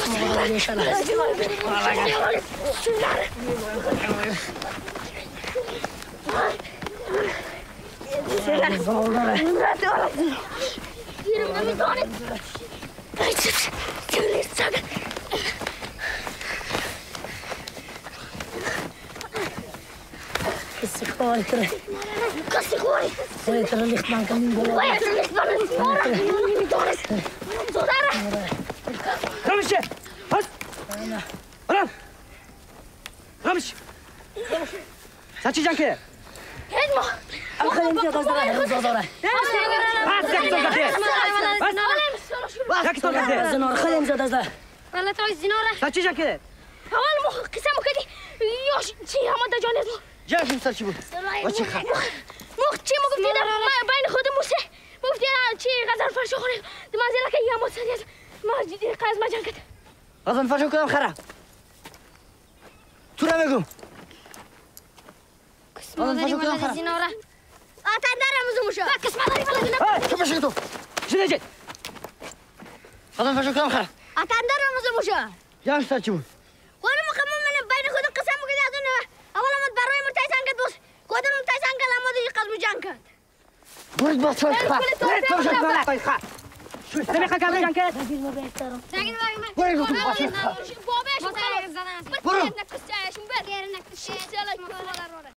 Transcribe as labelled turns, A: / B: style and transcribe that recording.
A: غضن فاشو كلام خرا تورا بگو غضن فاشو كلام خرا
B: زیناره آتندر مزموشا قسمت داری بلد
A: شو بشي تو شنو جاي غضن فاشو كلام خرا
B: آتندر مزموشا
A: يا مش ترجمون
B: وانا مخمم من بين خود قسم كده اظن اولا ما تبروي مرتاحان قد بص قدر مرتاحان قد ما دي قلب جانك
A: برد بس شوي خا برد بس خا شو سمي خا قلب جانك
B: ساكن
A: برد بس
B: بابا شو برو